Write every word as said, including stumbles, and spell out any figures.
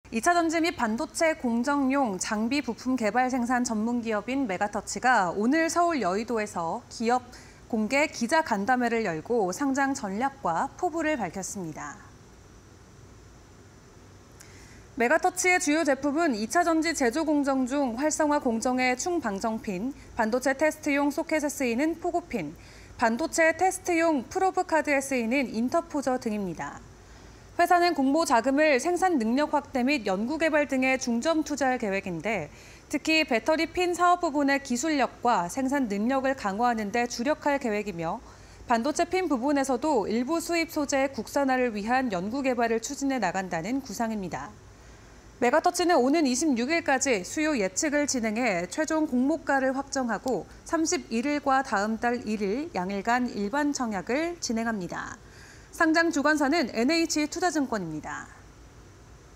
이차 전지 및 반도체 공정용 장비 부품 개발 생산 전문 기업인 메가터치가 오늘 서울 여의도에서 기업 공개 기자 간담회를 열고 상장 전략과 포부를 밝혔습니다. 메가터치의 주요 제품은 이차 전지 제조 공정 중 활성화 공정의 충방정핀, 반도체 테스트용 소켓에 쓰이는 포고핀, 반도체 테스트용 프로브 카드에 쓰이는 인터포저 등입니다. 회사는 공모 자금을 생산 능력 확대 및 연구개발 등에 중점 투자할 계획인데 특히 배터리 핀 사업 부분의 기술력과 생산 능력을 강화하는 데 주력할 계획이며 반도체 핀 부분에서도 일부 수입 소재 국산화를 위한 연구개발을 추진해 나간다는 구상입니다. 메가터치는 오는 이십육일까지 수요 예측을 진행해 최종 공모가를 확정하고 삼십일일과 다음 달 일일 양일간 일반 청약을 진행합니다. 상장 주관사는 엔에이치투자증권입니다.